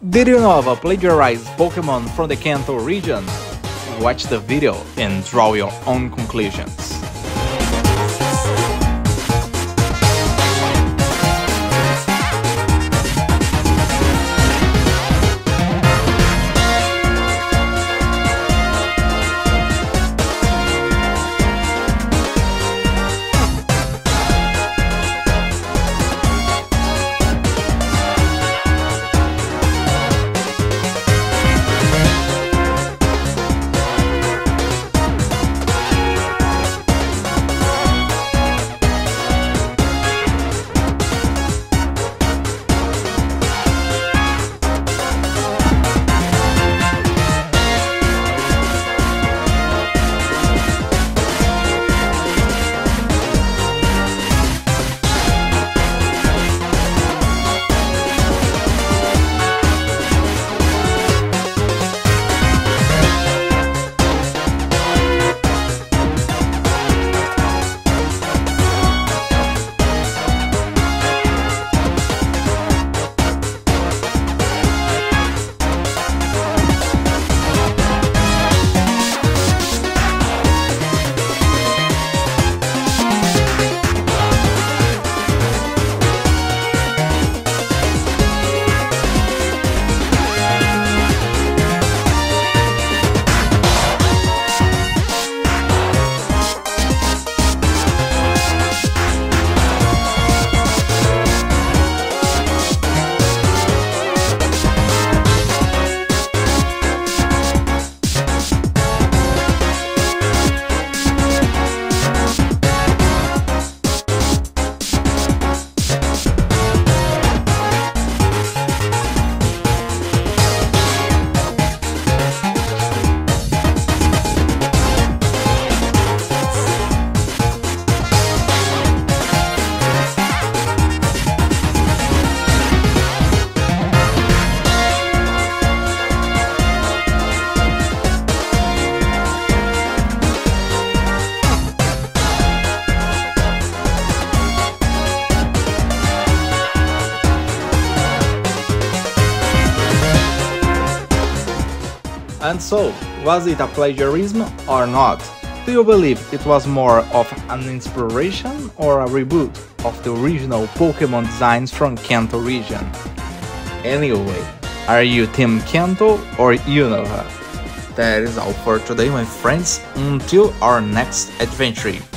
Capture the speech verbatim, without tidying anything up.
Did Unova plagiarize Pokémon from the Kanto region? Watch the video and draw your own conclusions. And so, was it a plagiarism or not? Do you believe it was more of an inspiration or a reboot of the original Pokémon designs from Kanto region? Anyway, are you Team Kanto or Unova? That is all for today, my friends. Until our next adventure.